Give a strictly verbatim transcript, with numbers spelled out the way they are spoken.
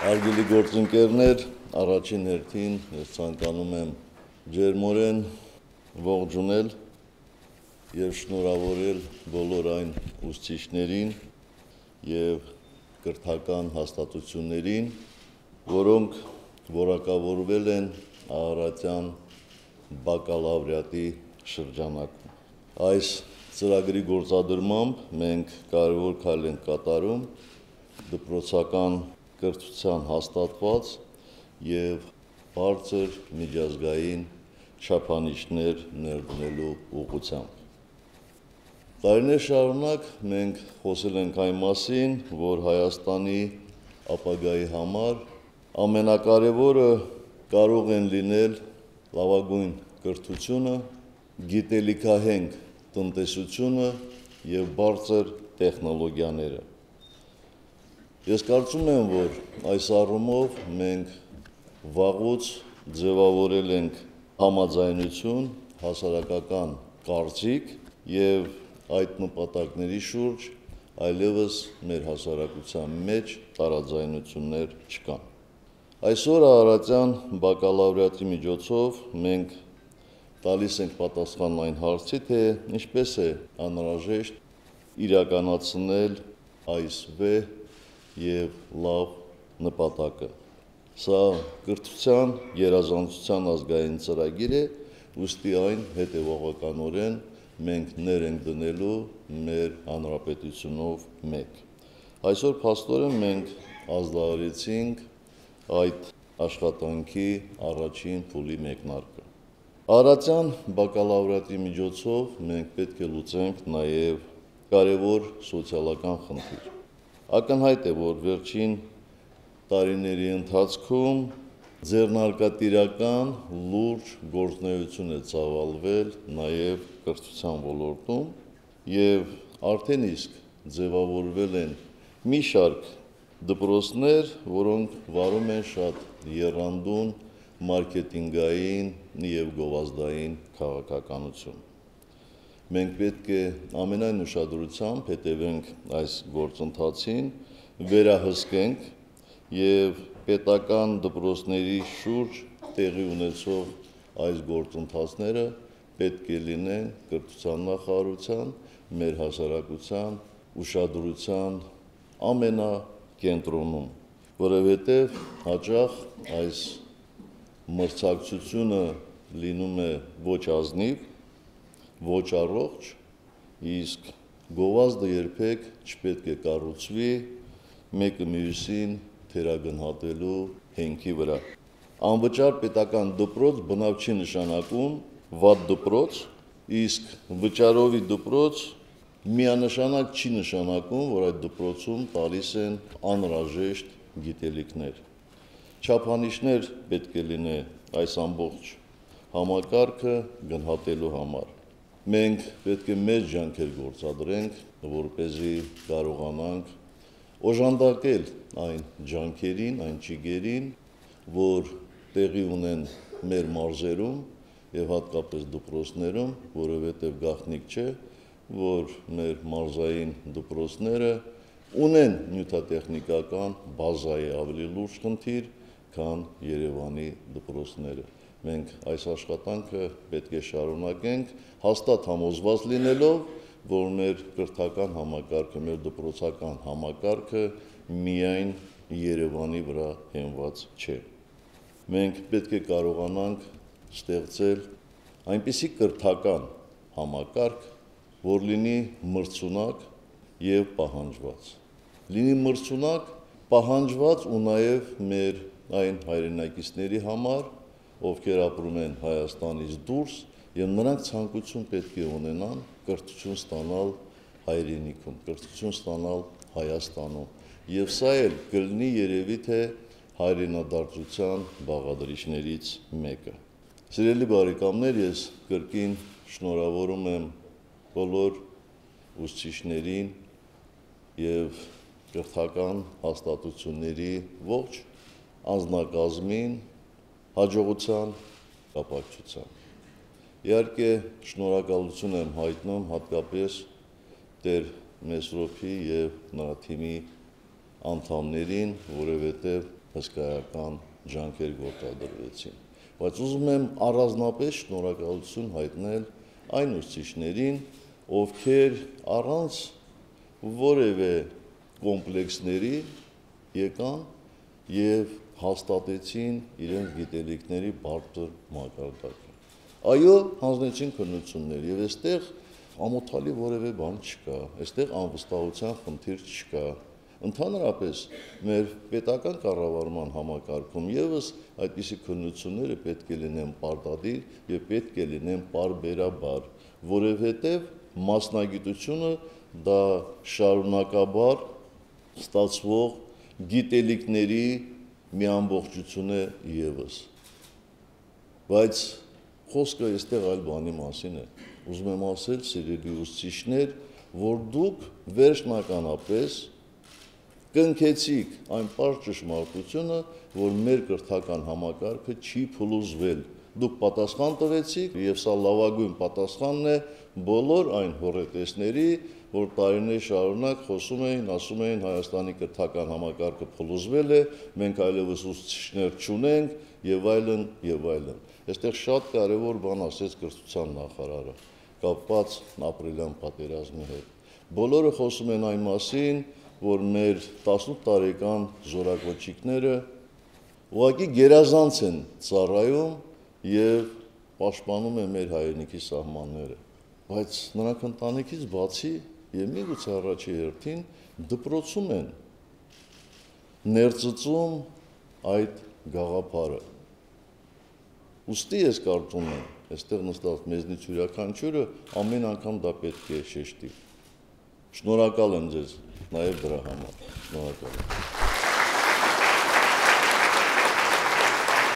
Արգելի գործընկերներ, առաջին հերթին ես ցանկանում եմ ջերմորեն ողջունել եւ շնորհավորել բոլոր այն ուսուցիչներին եւ կրթական հաստատություններին, որոնք որակավորվել են Աղարատյան բակալավրիատի շրջանակում։ Այս ծրագրի գործադրմամբ մենք կարևոր քայլ ենք կատարում դպրոցական կրթության հաստատված եւ բարձր միջազգային չափանիշներ ներդնելու ուղղությամբ։ Տարիներ շարունակ մենք խոսել ենք այն մասին, որ Հայաստանի ապագայի համար ամենակարևորը կարող են լինել լավագույն կրթությունը, գիտելիքահենք տնտեսությունը եւ բարձր տեխնոլոգիաները։ Ես կարծում եմ, որ այս առումով մենք վաղուց ձևավորել ենք համաձայնություն, հասարակական կարծիք եւ այդ նպատակների շուրջ այլևս մեր հասարակության մեջ տարաձայնություններ չկան։ Այսօր Աղարատյան բակալավրիատի միջոցով մենք տալիս ենք պատասխան այն հարցի, թե ինչպես է անհրաժեշտ իրականացնել այս վեհ եւ լավ նպատակը։ Սա կրթության գերազանցության ազգային ծրագիր է, ուստի այն հետևողականորեն մենք ներ ենք դնելու մեր հանրապետությունով մեկ։ Այսօր փաստորեն մենք ազդարարեցինք այդ աշխատանքի առաջին փուլի մեկնարկը։ Աղարատյան բակալավրիատի միջոցով մենք պետք է լուծենք նաեւ կարևոր սոցիալական խնդիր։ Ակնհայտ է, որ վերջին տարիների ընթացքում ձեռնարկատիրական լուրջ գործունեություն է ծավալվել նաև կրթության ոլորտում եւ արդեն իսկ ձևավորվել են մի շարք դպրոցներ, որոնք վարում են շատ եռանդուն մարքեթինգային եւ գովազդային քաղաքականություն։ Մենք պետք է ամենայն ուշադրությամբ հետևենք այս գործընթացին, վերահսկենք եւ պետական դպրոցների շուրջ տեղի ունեցող այս գործընթացները պետք է լինեն կրթության նախարարության, մեր հասարակության ուշադրության ամենակենտրոնում, որովհետեւ հաճախ այս մրցակցությունը լինում է ոչ ազնիվ, ոչ առողջ, իսկ գովազդը երբեք չպետք է կառուցվի մեկը մյուսին թերագնահատելու հենքի վրա։ Անվճար պետական դպրոց բնավ չի նշանակում վատ դպրոց, իսկ վճարովի դպրոց միանշանակ չի նշանակում, որ այդ դպրոցում տալիս են անհրաժեշտ գիտելիքներ։ Չափանիշներ պետք է լինի այս ամբողջ համակարգը գնահատելու համար։ Մենք պետք է մեծ ջանքեր գործադրենք, որպեսզի կարողանանք օժանդակել այն ջանքերին, այն ճիգերին, որ տեղի ունեն մեր մարզերում եւ հատկապես դպրոցներում, որովհետեւ գաղտնիք չէ, որ մեր մարզային դպրոցները ունեն նյութատեխնիկական բազայի ավելի լուրջ խնդիր, քան Երևանի դպրոցները։ Մենք այս աշխատանքը պետք է շարունակենք, հաստատ համոզված լինելով, որ մեր կրթական համակարգը, մեր դպրոցական համակարգը միայն Երևանի վրա հենված չէ։ Մենք պետք է կարողանանք ստեղծել այնպիսի կրթական համակարգ, որ լինի մրցունակ եւ պահանջված։ Լինի մրցունակ, պահանջված ու նաեւ մեր այն հայրենակիցների համար, ովքեր ապրում են Հայաստանից դուրս եւ նրանք ցանկություն պետք է ունենան կրթություն ստանալ հայրենիքում, կրթություն ստանալ Հայաստանում։ Եվ սա էլ կլինի երևի թե հայրենադարձության բաղադրիչներից մեկը։ Սիրելի բարեկամներ, ես կրկին շնորհավորում եմ բոլոր ուսուցիչներին եւ կրթական հաստատությունների ողջ անձնակազմին հաջողության կապակցությամբ։ Իհարկե շնորհակալություն եմ հայտնում հատկապես Տեր Մեսրոպի եւ նրա թիմի անդամներին, որովհետև հսկայական ջանքեր գործադրվեցին։ Բայց ուզում եմ առանձնապես շնորհակալություն հայտնել այն ուսուցիչներին, ովքեր առանց որևէ կոմպլեքսների եկան եւ հաստատեցին իրենց գիտելիքների բարձր մակարդակը։ Այո, հանձնեցին քննություններ եւ այստեղ ամոթալի որևէ բան չկա, այստեղ անվստահության խնդիր չկա։ Ընդհանրապես մեր պետական կառավարման համակարգում եւս այդպիսի քննությունները պետք է լինեն պարտադիր եւ պետք է լինեն պարբերաբար, որովհետեւ մասնագիտությունը դա շարունակաբար ստացվող գիտելիքների մի ամբողջություն է եւս։ Բայց խոսքը այստեղ այլ բանի մասին է։ Ուզում եմ ասել, սիրելի ուսուցիչներ, որ դուք վերջնականապես կնքեցիք այն պարզ ճշմարտությունը, որ մեր կրթական համակարգը չի փլուզվել։ Դուք պատասխան տվեցիք, եւ սա լավագույն պատասխանն է բոլոր այն հոռետեսների, որ տարիներ շարունակ խոսում էին, ասում էին Հայաստանի կրթական համակարգը փլուզվել է, մենք այլևս ուսուցիչներ չունենք եւ այլն եւ այլն։ Այստեղ շատ կարեւոր բան ասեց կրթության նախարարը, կապված ապրիլյան պատերազմի հետ։ Բոլորը խոսում են այն մասին, որ մեր տասնութ տարեկան զորակոչիկները ուղղակի գերազանց են ծառայում եւ պաշտպանում են մեր հայրենիքի սահմանները, բայց նրանք ընտանիքից բացի եւ միգուցե առաջի հերթին դպրոցում են ներծծում այդ գաղափարը։ Ուստի ես կարծում եմ, այստեղ նստած մեզնից յուրաքանչյուրը ամեն անգամ դա պետք է շեշտի։ Շնորհակալ եմ ձեզ նաև դրա համար։ Շնորհակալ եմ։